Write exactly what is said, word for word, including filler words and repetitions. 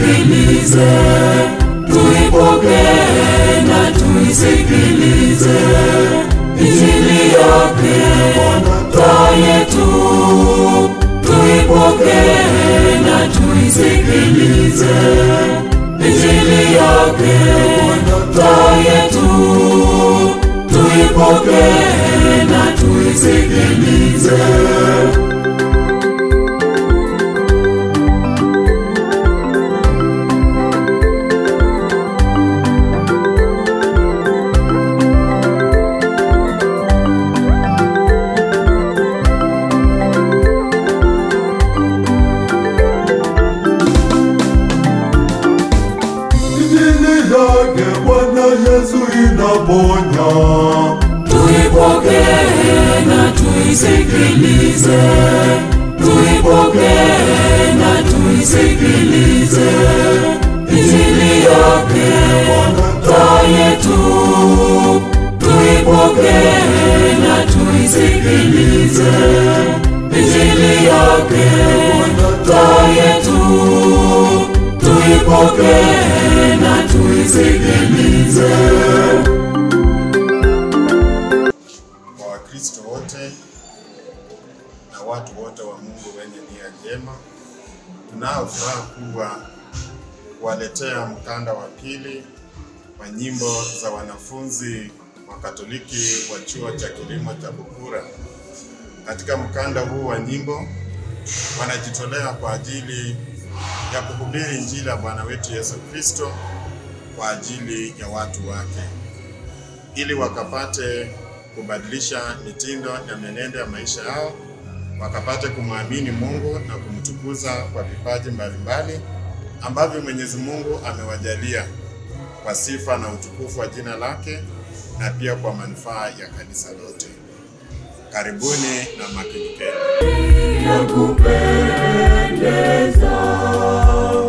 tuisikilize, tuipokee na tuisikilize. Injili yake taa yetu, tuipokee na tuisikilize. Injili yake taa yetu, tuipokee na tuisikilize. Inaponya, tuipokee na tuisikilize, tuipokee na tuisikilize. Injili yake taa yetu, tuipokee na tuisikilize. Injili yake taa yetu, tuipokee na tuisikilize. Wakristo wote na watu wote wa Mungu wenye nia njema, tunao furaha kubwa kuwaletea mkanda wa pili wa nyimbo za wanafunzi wa Katoliki wa chuo cha kilimo cha Bukura. Katika mkanda huu wa nyimbo wanajitolea kwa ajili ya kuhubiri Injili ya Bwana wetu Yesu Kristo kwa ajili ya watu wake, ili wakapate kubadilisha mitindo na menendo ya maisha yao, wakapate kumwamini Mungu na kumtukuza kwa vipaji mbalimbali ambavyo Mwenyezi Mungu amewajalia kwa sifa na utukufu wa jina lake na pia kwa manufaa ya kanisa lote. Karibuni na makinikeni.